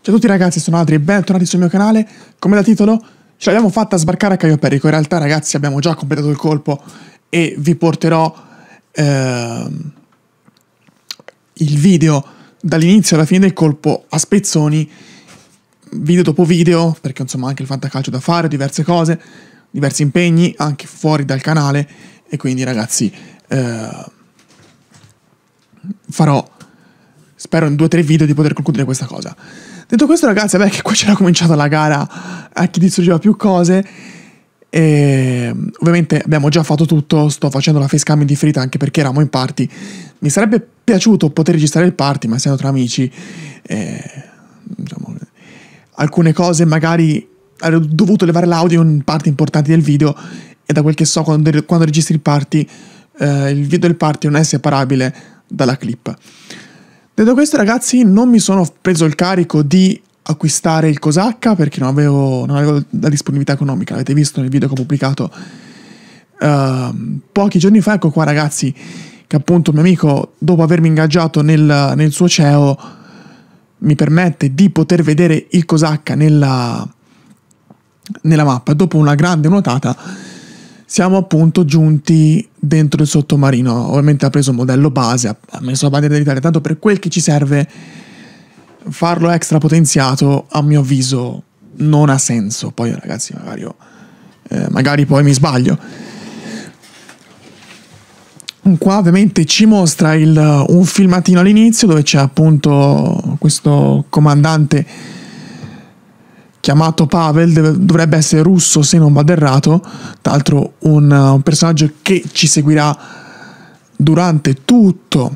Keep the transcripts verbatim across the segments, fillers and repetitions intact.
Ciao a tutti ragazzi, sono Adri e bentornati sul mio canale. Come da titolo, ce l'abbiamo fatta a sbarcare a Caio Perico. In realtà ragazzi abbiamo già completato il colpo e vi porterò eh, il video dall'inizio alla fine del colpo a spezzoni, video dopo video, perché insomma anche il fantacalcio da fare, diverse cose, diversi impegni anche fuori dal canale, e quindi ragazzi eh, farò, spero in due o tre video di poter concludere questa cosa. Detto questo ragazzi, vabbè che qua c'era cominciata la gara a chi distruggeva più cose, e ovviamente abbiamo già fatto tutto. Sto facendo la facecam indifferita anche perché eravamo in party. Mi sarebbe piaciuto poter registrare il party, ma essendo tra amici eh, diciamo, alcune cose magari avrei dovuto levare l'audio in parti importanti del video, e da quel che so quando, quando registri il party eh, il video del party non è separabile dalla clip. Detto questo ragazzi, non mi sono preso il carico di acquistare il Cosacca perché non avevo, non avevo la disponibilità economica. L'avete visto nel video che ho pubblicato uh, pochi giorni fa. Ecco qua ragazzi, che appunto il mio amico, dopo avermi ingaggiato nel, nel suo C E O, mi permette di poter vedere il Cosacca nella, nella mappa. Dopo una grande nuotata siamo appunto giunti dentro il sottomarino. Ovviamente ha preso il modello base, ha messo la bandiera dell'Italia, tanto per quel che ci serve. Farlo extra potenziato a mio avviso non ha senso. Poi ragazzi magari, io, eh, magari poi mi sbaglio. Qua ovviamente ci mostra il, un filmatino all'inizio dove c'è appunto questo comandante chiamato Pavel, deve, dovrebbe essere russo se non vado errato. Tra l'altro un, un personaggio che ci seguirà durante tutto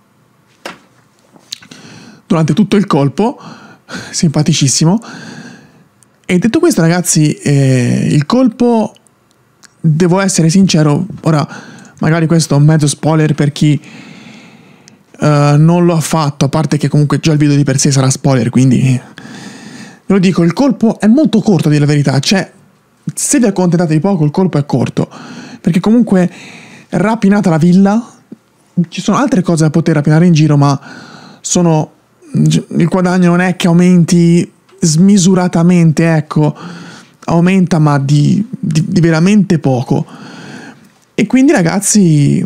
durante tutto il colpo, simpaticissimo. E detto questo ragazzi, eh, il colpo, devo essere sincero, ora magari questo è un mezzo spoiler per chi uh, non lo ha fatto, a parte che comunque già il video di per sé sarà spoiler, quindi ve lo dico, il colpo è molto corto a dire la verità. Cioè, se vi accontentate di poco il colpo è corto, perché comunque rapinata la villa, ci sono altre cose da poter rapinare in giro, ma sono, il guadagno non è che aumenti smisuratamente, ecco, aumenta ma di, di, di veramente poco. E quindi ragazzi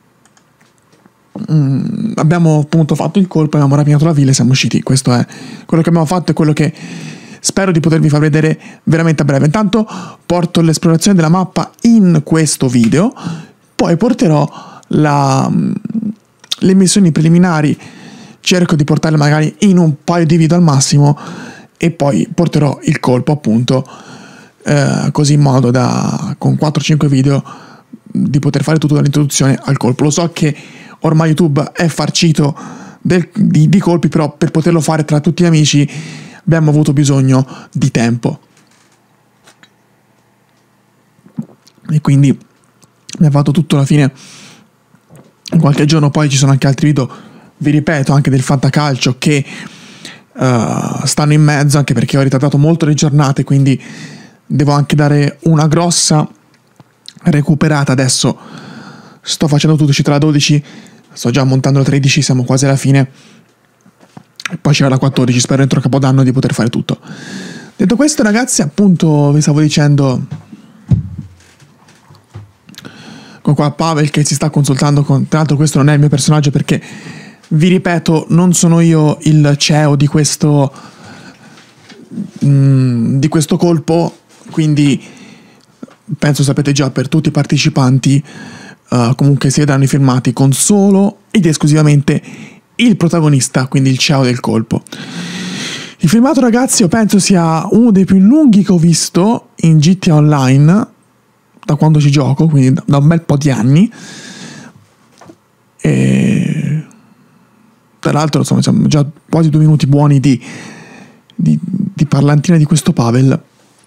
mh, abbiamo appunto fatto il colpo, abbiamo rapinato la villa e siamo usciti. Questo è quello che abbiamo fatto e quello che spero di potervi far vedere veramente a breve. Intanto porto l'esplorazione della mappa in questo video, poi porterò la, le missioni preliminari, cerco di portarle magari in un paio di video al massimo, e poi porterò il colpo appunto eh, così in modo da, con quattro cinque video, di poter fare tutto dall'introduzione al colpo. Lo so che ormai YouTube è farcito del, di, di colpi, però per poterlo fare tra tutti gli amici abbiamo avuto bisogno di tempo, e quindi abbiamo fatto tutto alla fine in qualche giorno. Poi ci sono anche altri video, vi ripeto, anche del fantacalcio che uh, stanno in mezzo, anche perché ho ritardato molto le giornate, quindi devo anche dare una grossa recuperata. Adesso sto facendo tutto, uscita la dodici, sto già montando la tredici, siamo quasi alla fine, e poi c'era la quattordici. Spero entro Capodanno di poter fare tutto. Detto questo ragazzi, appunto vi stavo dicendo, con qua Pavel che si sta consultando con, tra l'altro questo non è il mio personaggio perché, vi ripeto, non sono io il C E O di questo mh, di questo colpo, quindi penso sapete già per tutti i partecipanti. Uh, comunque si vedranno i filmati con solo ed esclusivamente il protagonista, quindi il C E O del colpo. Il filmato ragazzi io penso sia uno dei più lunghi che ho visto in G T A Online da quando ci gioco, quindi da un bel po' di anni. E tra l'altro insomma siamo già quasi due minuti buoni di, di, di parlantina di questo Pavel.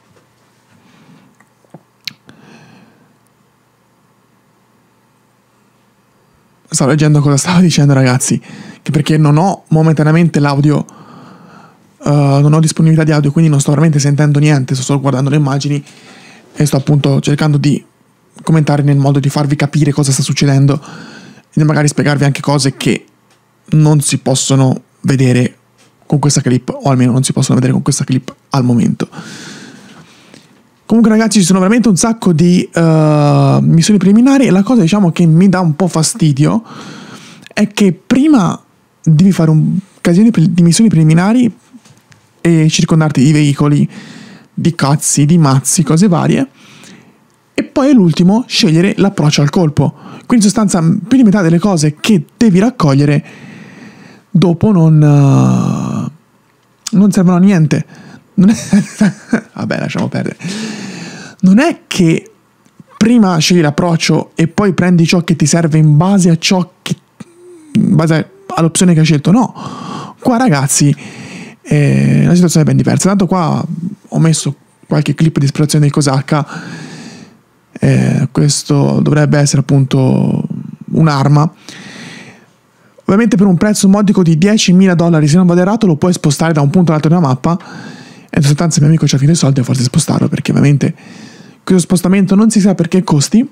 Stavo leggendo cosa stavo dicendo ragazzi, che perché non ho momentaneamente l'audio, uh, non ho disponibilità di audio, quindi non sto veramente sentendo niente, sto solo guardando le immagini e sto appunto cercando di commentare nel modo di farvi capire cosa sta succedendo e magari spiegarvi anche cose che non si possono vedere con questa clip, o almeno non si possono vedere con questa clip al momento. Comunque ragazzi, ci sono veramente un sacco di uh, missioni preliminari, e la cosa, diciamo, che mi dà un po' fastidio è che prima devi fare un casino di missioni preliminari e circondarti di veicoli, di cazzi, di mazzi, cose varie, e poi all'ultimo scegliere l'approccio al colpo. Quindi in sostanza più di metà delle cose che devi raccogliere dopo non, uh, non servono a niente. Non è vabbè, lasciamo perdere. Non è che prima scegli l'approccio e poi prendi ciò che ti serve in base a ciò che, in base all'opzione che hai scelto. No, qua ragazzi è una situazione ben diversa. Tanto qua ho messo qualche clip di esplorazione del Cosacca. Eh, questo dovrebbe essere appunto un'arma. Ovviamente per un prezzo modico di diecimila dollari, se non vado errato, lo puoi spostare da un punto all'altro della mappa, e in sostanza il mio amico c'ha finito i soldi a forza di spostarlo, perché ovviamente questo spostamento non si sa perché costi.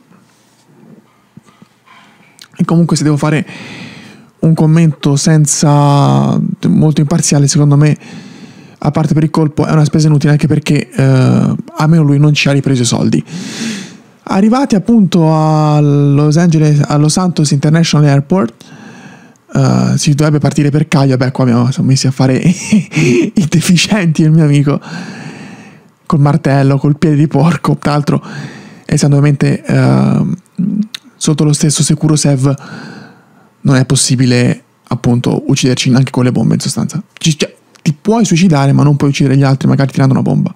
E comunque, se devo fare un commento senza molto imparziale, secondo me, a parte per il colpo, è una spesa inutile, anche perché eh, almeno lui non ci ha ripreso i soldi. Arrivati appunto a Los Angeles, a Los Santos International Airport, uh, si dovrebbe partire per Caio. Beh, qua abbiamo, siamo messi a fare i deficienti, il mio amico, col martello, col piede di porco. Tra l'altro, essendo ovviamente uh, sotto lo stesso Securo Sev, non è possibile appunto ucciderci neanche con le bombe, in sostanza. Ci, cioè, ti puoi suicidare, ma non puoi uccidere gli altri magari tirando una bomba.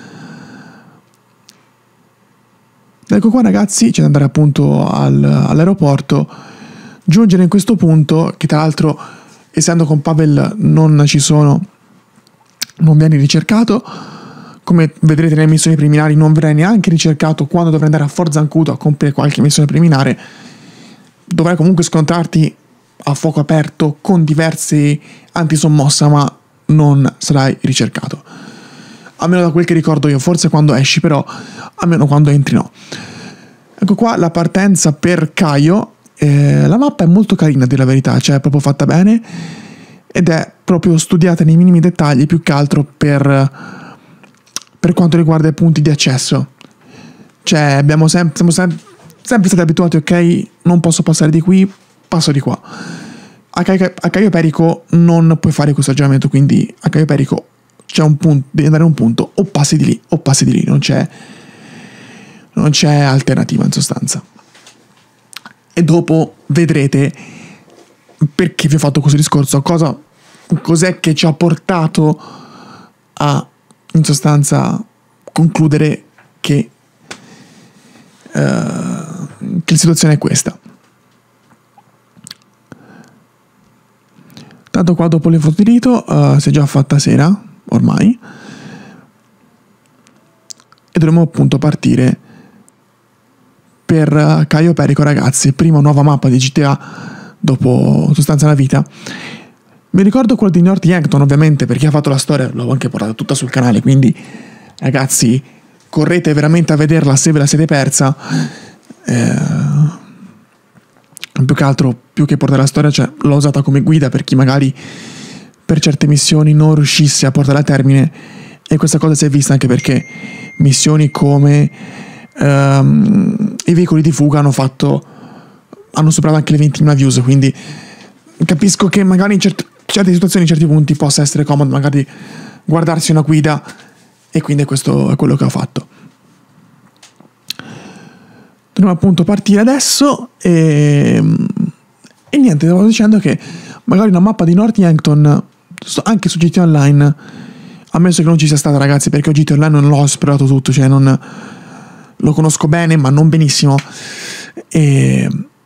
Ecco qua ragazzi, c'è da andare appunto al, all'aeroporto, giungere in questo punto, che tra l'altro, essendo con Pavel non ci sono, non viene ricercato. Come vedrete nelle missioni preliminari non verrà neanche ricercato quando dovrai andare a Fort Zancudo a compiere qualche missione preliminare. Dovrai comunque scontrarti a fuoco aperto con diversi antisommossa, ma non sarai ricercato. Almeno da quel che ricordo io, forse quando esci, però almeno quando entri no. Ecco qua la partenza per Caio. Eh, la mappa è molto carina, a dire la verità, cioè è proprio fatta bene ed è proprio studiata nei minimi dettagli, più che altro per, per quanto riguarda i punti di accesso. Cioè abbiamo sempre, siamo sem- sempre stati abituati, ok, non posso passare di qui, passo di qua. A Caio, a Caio Perico non puoi fare questo aggiornamento, quindi a Caio Perico c'è un punto, devi andare a un punto, o passi di lì o passi di lì, non c'è non c'è alternativa in sostanza. E dopo vedrete perché vi ho fatto questo discorso, cosa, cos'è che ci ha portato a in sostanza concludere che, uh, che la situazione è questa. Tanto qua dopo le foto di rito uh, si è già fatta sera ormai e dovremo appunto partire per Caio Perico, ragazzi. Prima nuova mappa di G T A dopo sostanza la vita. Mi ricordo quello di North Yankton, ovviamente, perché ha fatto la storia, l'ho anche portata tutta sul canale, quindi ragazzi correte veramente a vederla se ve la siete persa. Eh, più che altro, più che portare la storia, cioè, l'ho usata come guida per chi magari per certe missioni non riuscisse a portare a termine, e questa cosa si è vista anche perché missioni come um, i veicoli di fuga hanno fatto hanno superato anche le ventimila views, quindi capisco che magari in cert- certe situazioni, in certi punti possa essere comodo magari guardarsi una guida, e quindi questo è quello che ho fatto. Dobbiamo appunto partire adesso e, e niente, stavo dicendo che magari una mappa di North Yankton anche su G T Online, ammesso che non ci sia stata, ragazzi, perché ho G T Online non l'ho esplorato tutto, cioè non lo conosco bene ma non benissimo, e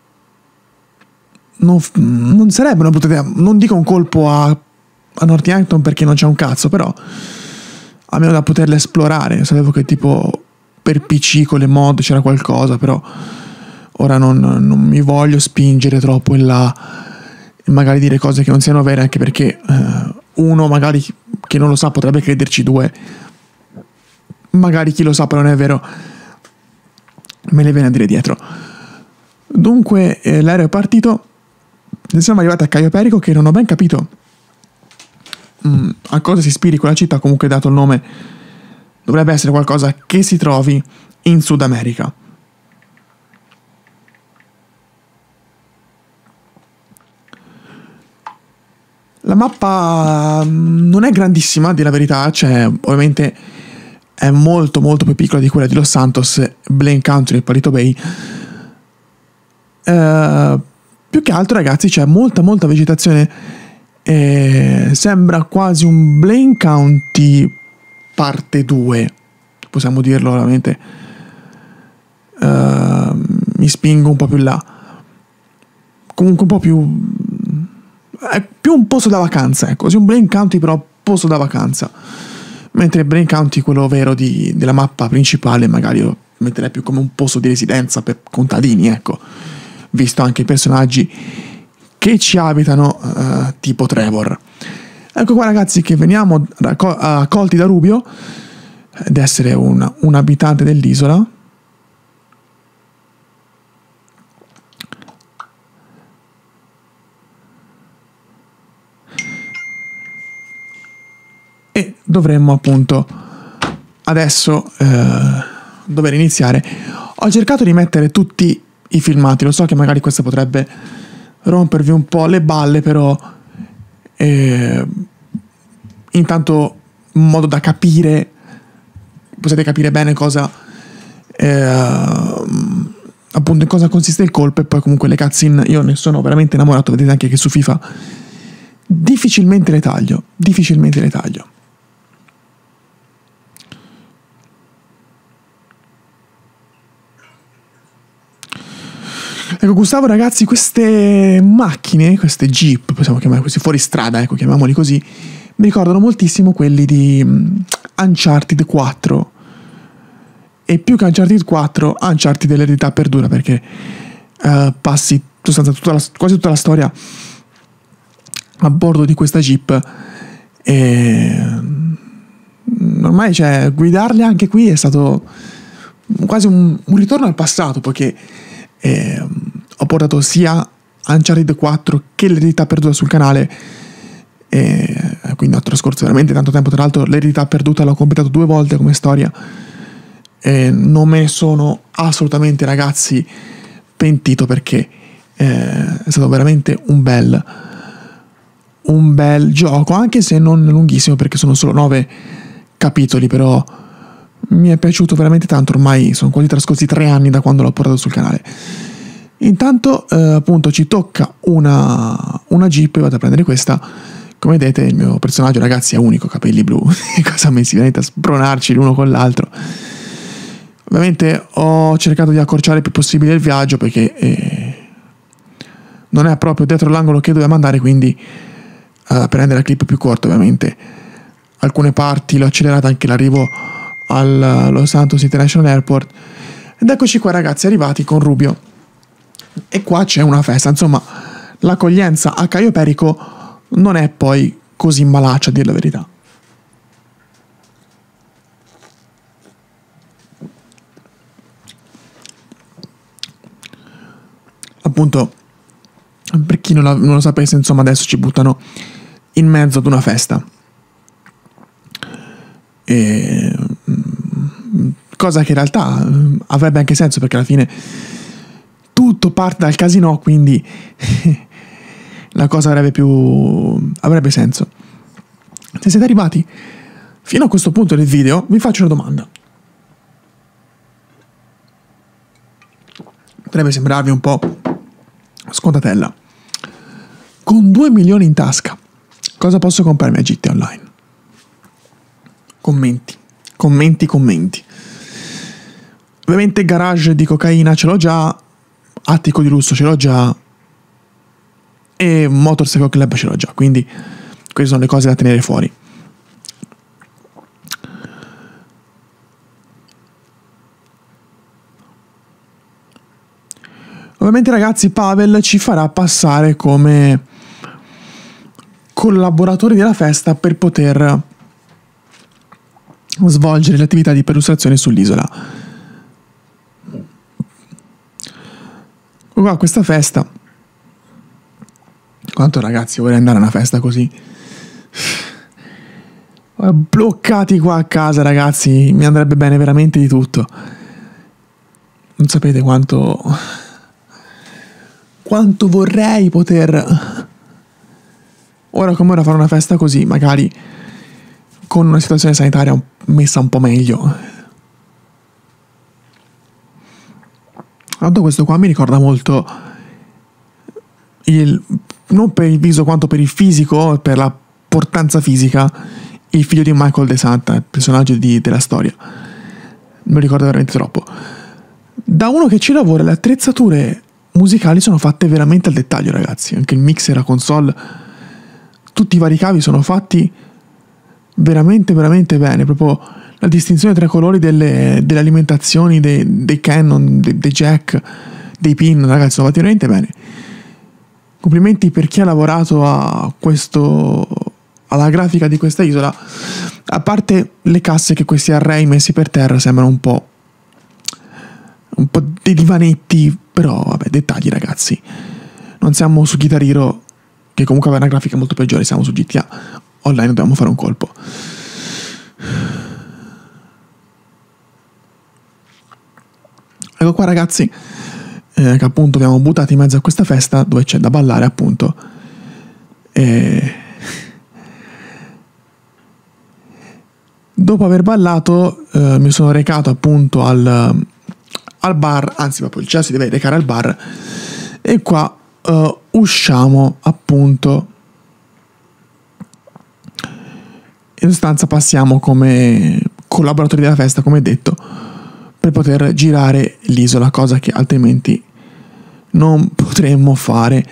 non, non sarebbe una brutta idea. Non dico un colpo a, a North Yankton perché non c'è un cazzo, però almeno da poterla esplorare. Sapevo che tipo per P C con le mod c'era qualcosa, però ora non, non mi voglio spingere troppo in là e magari dire cose che non siano vere, anche perché eh, uno magari che non lo sa potrebbe crederci, due magari chi lo sa però non è vero me le viene a dire dietro. Dunque eh, l'aereo è partito, siamo arrivati a Caio Perico, che non ho ben capito mh, a cosa si ispiri quella città, comunque dato il nome dovrebbe essere qualcosa che si trovi in Sud America. La mappa non è grandissima, a dire la verità, cioè ovviamente è molto molto più piccola di quella di Los Santos, Blaine Country e Paleto Bay. Uh, più che altro, ragazzi, c'è molta molta vegetazione, eh, sembra quasi un Blaine County parte due, possiamo dirlo veramente. Uh, mi spingo un po' più là, comunque un po' più, è più un posto da vacanza, ecco, sì, un Blaine County però posto da vacanza, mentre Blaine County, quello vero di, della mappa principale, magari lo metterei più come un posto di residenza per contadini, ecco, visto anche i personaggi che ci abitano, uh, tipo Trevor. Ecco qua, ragazzi, che veniamo raccol- accolti da Rubio ed essere un, un abitante dell'isola. E dovremmo appunto adesso eh, dover iniziare. Ho cercato di mettere tutti i filmati, lo so che magari questo potrebbe rompervi un po' le balle, però eh, intanto in modo da capire, potete capire bene cosa eh, appunto in cosa consiste il colpo. E poi comunque le cutscene, io ne sono veramente innamorato, vedete anche che su FIFA difficilmente le taglio, difficilmente le taglio. Ecco, Gustavo, ragazzi, queste macchine, queste Jeep, possiamo chiamare questi fuoristrada, ecco, chiamiamoli così, mi ricordano moltissimo quelli di um, Uncharted quattro. E più che Uncharted quattro, Uncharted dell'eredità perduta, perché uh, passi tutta la, quasi tutta la storia a bordo di questa Jeep. E ormai, cioè, guidarle anche qui è stato quasi un, un ritorno al passato, poiché eh, ho portato sia Uncharted quattro che l'eredità perduta sul canale, e quindi ho trascorso veramente tanto tempo. Tra l'altro l'eredità perduta l'ho completato due volte come storia e non me ne sono assolutamente, ragazzi, pentito, perché eh, è stato veramente un bel un bel gioco, anche se non lunghissimo, perché sono solo nove capitoli, però mi è piaciuto veramente tanto. Ormai sono quasi trascorsi tre anni da quando l'ho portato sul canale. Intanto eh, appunto ci tocca una, una Jeep, vado a prendere questa. Come vedete il mio personaggio, ragazzi, è unico, capelli blu, cosa messi veramente a spronarci l'uno con l'altro. Ovviamente ho cercato di accorciare il più possibile il viaggio, perché eh, non è proprio dietro l'angolo che dobbiamo andare, quindi uh, per rendere la clip più corta, ovviamente alcune parti l'ho accelerata anche l'arrivo al Los Santos International Airport. Ed eccoci qua, ragazzi, arrivati con Rubio, e qua c'è una festa. Insomma, l'accoglienza a Caio Perico non è poi così malaccia, a dir la verità. Appunto, per chi non, la, non lo sapesse, insomma, adesso ci buttano in mezzo ad una festa, e, cosa che in realtà avrebbe anche senso, perché alla fine tutto parte dal casino, quindi la cosa avrebbe più avrebbe senso. Se siete arrivati fino a questo punto del video, vi faccio una domanda. Potrebbe sembrarvi un po' scontatella. Con due milioni in tasca, cosa posso comprarmi a G T A Online? Commenti, commenti, commenti. Ovviamente garage di cocaina ce l'ho già, attico di lusso ce l'ho già, e Motorcycle Club ce l'ho già, quindi queste sono le cose da tenere fuori. Ovviamente, ragazzi, Pavel ci farà passare come collaboratori della festa per poter svolgere le attività di perlustrazione sull'isola. Qua questa festa, quanto, ragazzi, vorrei andare a una festa così. bloccati qua a casa, ragazzi, mi andrebbe bene veramente di tutto. Non sapete quanto quanto vorrei poter ora come ora fare una festa così, magari con una situazione sanitaria messa un po' meglio. Tanto questo qua mi ricorda molto il, non per il viso quanto per il fisico, per la portanza fisica, il figlio di Michael De Santa, il personaggio di, della storia. Mi ricorda veramente troppo. Da uno che ci lavora, le attrezzature musicali sono fatte veramente al dettaglio, ragazzi. Anche il mixer, la console, tutti i vari cavi sono fatti veramente veramente bene. Proprio la distinzione tra i colori delle, delle alimentazioni, dei, dei Canon, dei, dei jack, dei pin, ragazzi, sono fatti veramente bene. Complimenti per chi ha lavorato a questo, alla grafica di questa isola. A parte le casse, che questi array messi per terra sembrano un po' un po' dei divanetti, però vabbè, dettagli, ragazzi. Non siamo su Guitar Hero, che comunque aveva una grafica molto peggiore, siamo su G T A Online, dobbiamo fare un colpo. Ecco qua, ragazzi, eh, che appunto abbiamo buttato in mezzo a questa festa dove c'è da ballare, appunto. E dopo aver ballato eh, mi sono recato appunto al, al bar, anzi proprio il cielo si deve recare al bar, e qua uh, usciamo appunto, in sostanza passiamo come collaboratori della festa, come detto, per poter girare l'isola, cosa che altrimenti non potremmo fare.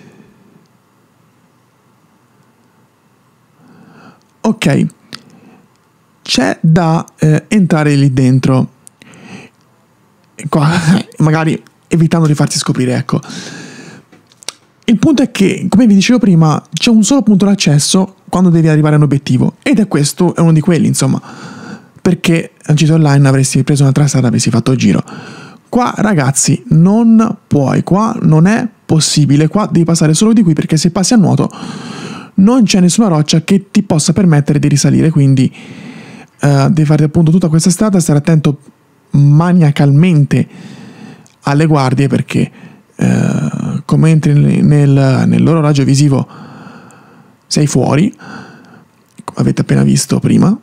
Ok, c'è da eh, entrare lì dentro, qua, magari evitando di farsi scoprire, ecco. Il punto è che, come vi dicevo prima, c'è un solo punto d'accesso quando devi arrivare a un obiettivo, ed è questo, è uno di quelli, insomma, perché al G T A Online avresti preso un'altra strada, avresti fatto il giro. Qua, ragazzi, non puoi, qua non è possibile, qua devi passare solo di qui, perché se passi a nuoto non c'è nessuna roccia che ti possa permettere di risalire, quindi uh, devi fare appunto tutta questa strada, stare attento maniacalmente alle guardie, perché uh, come entri nel, nel loro raggio visivo sei fuori, come avete appena visto prima.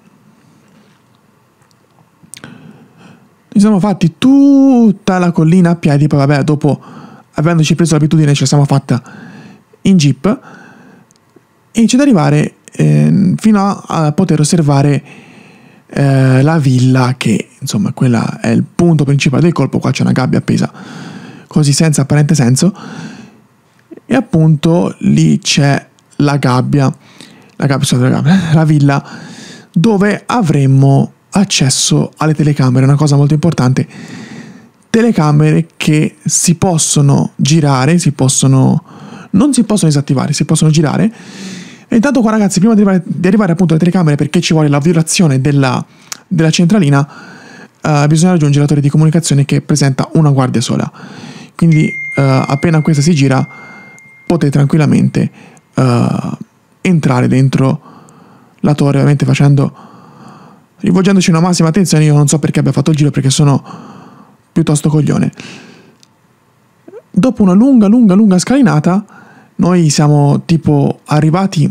Ci siamo fatti tutta la collina a piedi, poi vabbè, dopo, avendoci preso l'abitudine, ce la siamo fatta in jeep, e c'è da arrivare eh, fino a, a poter osservare eh, la villa, che insomma quella è il punto principale del colpo. Qua c'è una gabbia appesa così senza apparente senso, e appunto lì c'è la gabbia, la gabbia, la, gabbia la villa dove avremmo accesso alle telecamere. Una cosa molto importante: telecamere che si possono girare, si possono non si possono disattivare, si possono girare. E intanto qua, ragazzi, prima di arrivare, di arrivare appunto alle telecamere, perché ci vuole la violazione della, della centralina, uh, bisogna raggiungere la torre di comunicazione, che presenta una guardia sola. Quindi uh, appena questa si gira potete tranquillamente uh, entrare dentro la torre, ovviamente facendo, rivolgendoci una massima attenzione. Io non so perché abbia fatto il giro, perché sono piuttosto coglione. Dopo una lunga lunga lunga scalinata, noi siamo tipo arrivati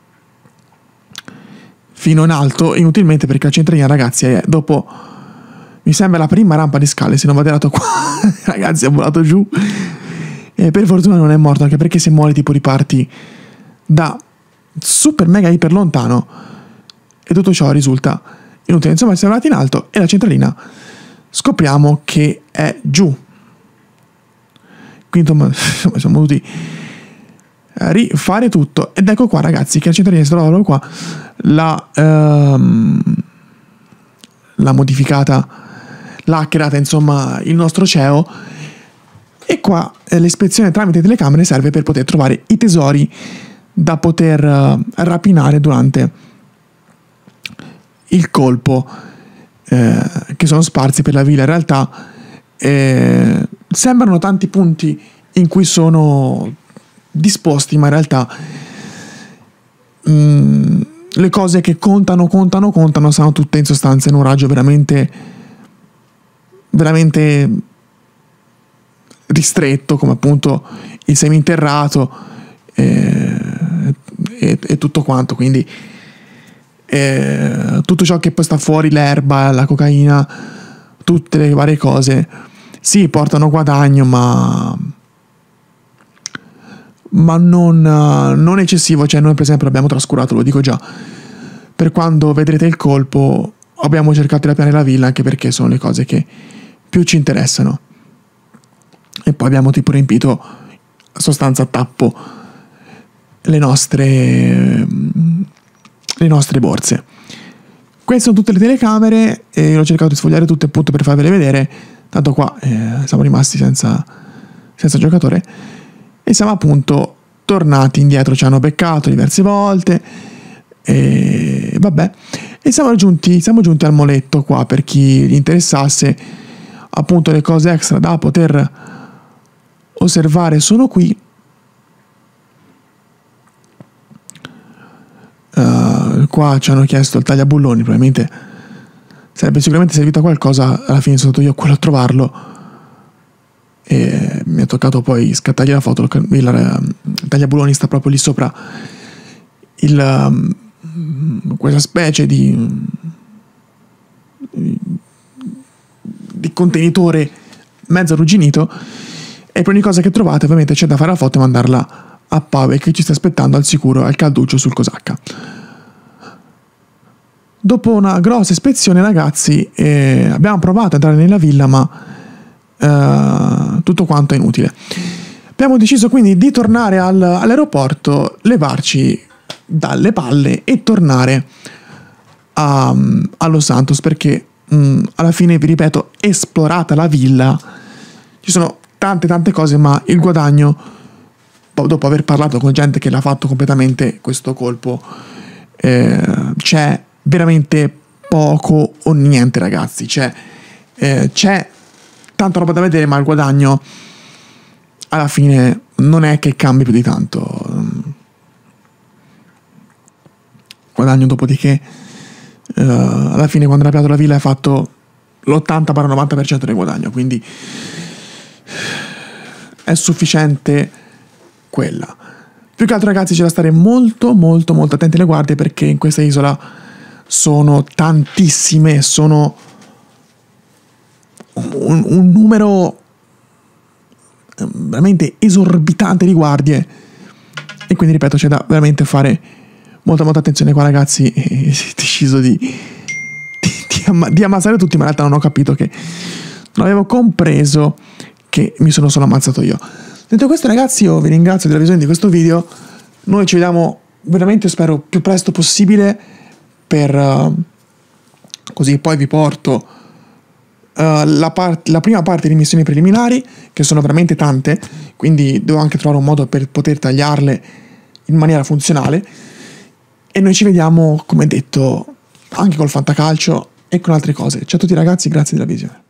fino in alto, inutilmente, perché la centralina, ragazzi, è dopo, mi sembra, la prima rampa di scale, se non vado errato qua, ragazzi, è volato giù, e per fortuna non è morto, anche perché se muori tipo riparti da super mega iper lontano, e tutto ciò risulta inutile. Insomma, siamo arrivati in alto e la centralina scopriamo che è giù. Quindi insomma, siamo dovuti rifare tutto, ed ecco qua, ragazzi, che la centralina si trova proprio qua, la, ehm, la modificata, l'ha creata insomma il nostro C E O, e qua eh, l'ispezione tramite telecamere serve per poter trovare i tesori da poter uh, rapinare durante il colpo, eh, che sono sparsi per la villa. In realtà eh, sembrano tanti punti in cui sono disposti, ma in realtà mh, le cose che contano, contano, contano sono tutte in sostanza in un raggio veramente, veramente ristretto, come appunto il seminterrato e, e, e tutto quanto. Quindi eh, tutto ciò che poi sta fuori, l'erba, la cocaina, tutte le varie cose, sì, portano guadagno, ma ma non, non eccessivo. Cioè noi per esempio l'abbiamo trascurato, lo dico già, per quando vedrete il colpo abbiamo cercato di rapiare la villa, anche perché sono le cose che più ci interessano, e poi abbiamo tipo riempito a sostanza a tappo le nostre le nostre borse. Queste sono tutte le telecamere e io ho cercato di sfogliare tutte appunto per farvele vedere, tanto qua eh, siamo rimasti senza, senza giocatore e siamo appunto tornati indietro. Ci hanno beccato diverse volte e vabbè, e siamo giunti, siamo giunti al moletto qua. Per chi gli interessasse, appunto le cose extra da poter osservare sono qui. Uh, qua ci hanno chiesto il tagliabulloni, probabilmente sarebbe sicuramente servito a qualcosa. Alla fine sono stato io quello a trovarlo e mi è toccato poi scattargli la foto. Il, il, il tagliabulloni sta proprio lì sopra il, um, quella specie di di contenitore mezzo arrugginito, e per ogni cosa che trovate ovviamente c'è da fare la foto e mandarla a Pavel, che ci sta aspettando al sicuro al calduccio sul Cosacca. Dopo una grossa ispezione, ragazzi, eh, abbiamo provato ad entrare nella villa, ma eh, tutto quanto è inutile. Abbiamo deciso quindi di tornare al, all'aeroporto, levarci dalle palle e tornare a, a Los Santos, perché mh, alla fine, vi ripeto, esplorata la villa, ci sono tante tante cose, ma il guadagno, dopo aver parlato con gente che l'ha fatto completamente questo colpo, eh, c'è veramente poco o niente, ragazzi. C'è, eh, c'è tanta roba da vedere, ma il guadagno alla fine non è che cambi più di tanto. Guadagno, dopodiché eh, alla fine quando hai rapiato la villa hai fatto l'ottanta novanta per cento del guadagno, quindi è sufficiente quella. Più che altro, ragazzi, c'è da stare molto molto molto attenti alle guardie, perché in questa isola sono tantissime, sono un, un numero veramente esorbitante di guardie, e quindi ripeto c'è da veramente fare molta molta attenzione qua, ragazzi. E si è deciso di, di, di, amma- di ammazzare tutti, ma in realtà non ho capito che non avevo compreso che mi sono solo ammazzato io. Detto questo, ragazzi, io vi ringrazio della visione di questo video. Noi ci vediamo veramente, spero, più presto possibile, per uh, così poi vi porto uh, la, part- la prima parte di missioni preliminari, che sono veramente tante, quindi devo anche trovare un modo per poter tagliarle in maniera funzionale. E noi ci vediamo, come detto, anche col fantacalcio e con altre cose. Ciao a tutti, ragazzi, grazie della visione.